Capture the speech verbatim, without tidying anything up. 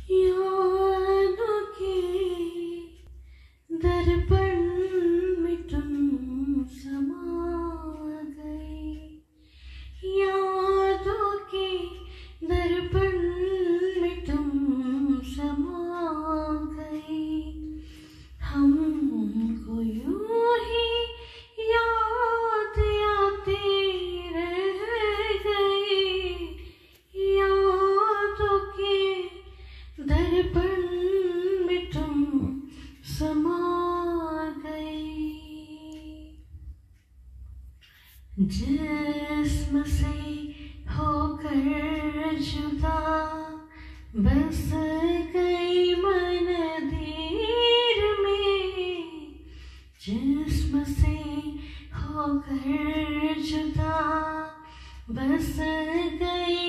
यादों के दर्पण में तुम समा गए, यादों के दर्पण में तुम समा गए। हमको यूं ही याद आते रह गए, यादों के दर्पण में तुम समा गए। जिस्म से होकर जुदा बस गई मंदिर में, जिस्म से होकर जुदा बस गई